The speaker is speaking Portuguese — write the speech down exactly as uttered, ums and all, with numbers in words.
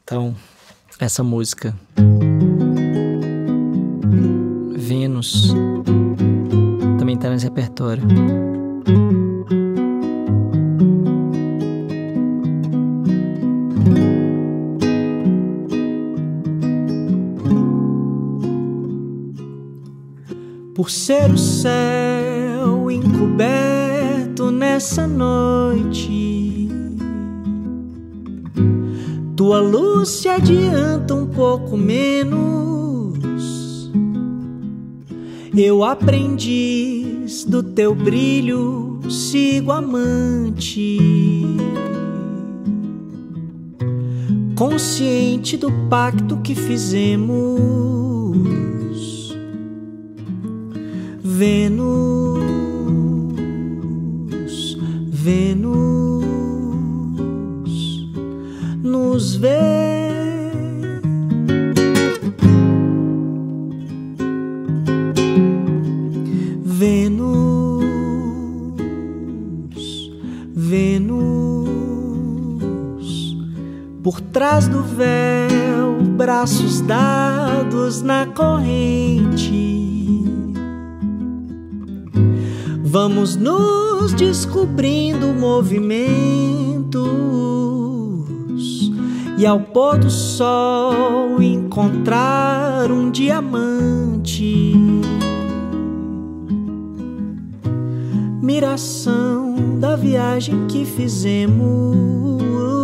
Então, essa música Vênus também tá nesse repertório. Por ser o céu encoberto nessa noite, tua luz se adianta um pouco menos. Eu aprendiz do teu brilho, sigo amante, consciente do pacto que fizemos. Vênus, Vênus nos vê. Vênus, Vênus, por trás do véu, braços dados na corrente. Vamos nos descobrindo movimentos e ao pôr do sol encontrar um diamante. Miração da viagem que fizemos.